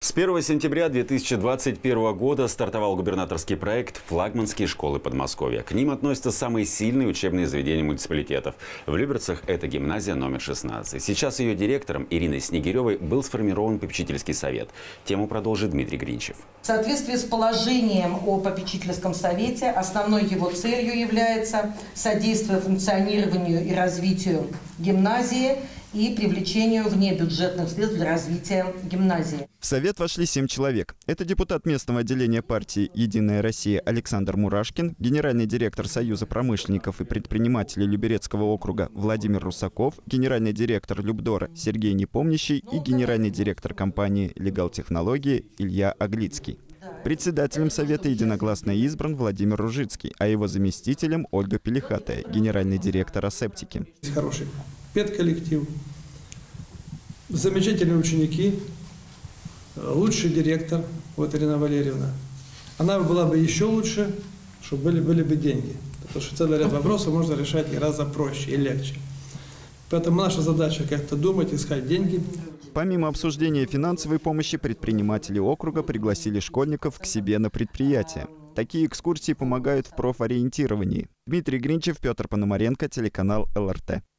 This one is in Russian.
С 1 сентября 2021 года стартовал губернаторский проект «Флагманские школы Подмосковья». К ним относятся самые сильные учебные заведения муниципалитетов. В Люберцах это гимназия номер 16. Сейчас ее директором Ириной Снегиревой был сформирован попечительский совет. Тему продолжит Дмитрий Гринчев. В соответствии с положением о попечительском совете, основной его целью является содействие функционированию и развитию гимназии и привлечению внебюджетных средств для развития гимназии. В совет вошли 7 человек. Это депутат местного отделения партии «Единая Россия» Александр Мурашкин, генеральный директор Союза промышленников и предпринимателей Люберецкого округа Владимир Русаков, генеральный директор Любдора Сергей Непомнящий и генеральный директор компании «Легал Технологии» Илья Аглицкий. Председателем совета единогласно избран Владимир Ружицкий, а его заместителем Ольга Пелихатая, генеральный директор «Асептики». Хороший педколлектив, замечательные ученики, лучший директор, вот Ирина Валерьевна. Она была бы еще лучше, чтобы были бы деньги. Потому что целый ряд вопросов можно решать гораздо проще и легче. Поэтому наша задача как-то думать, искать деньги. Помимо обсуждения финансовой помощи, предприниматели округа пригласили школьников к себе на предприятие. Такие экскурсии помогают в профориентировании. Дмитрий Гринчев, Петр Пономаренко, телеканал ЛРТ.